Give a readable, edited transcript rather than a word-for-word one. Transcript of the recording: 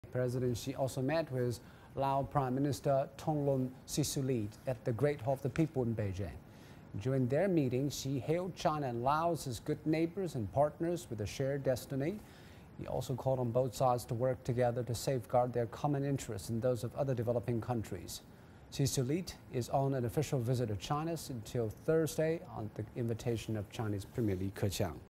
President Xi also met with Laos Prime Minister Thongloun Sisoulith at the Great Hall of the People in Beijing. During their meeting, Xi hailed China and Laos as good neighbors and partners with a shared destiny. He also called on both sides to work together to safeguard their common interests and those of other developing countries. Sisoulith is on an official visit to China until Thursday on the invitation of Chinese Premier Li Keqiang.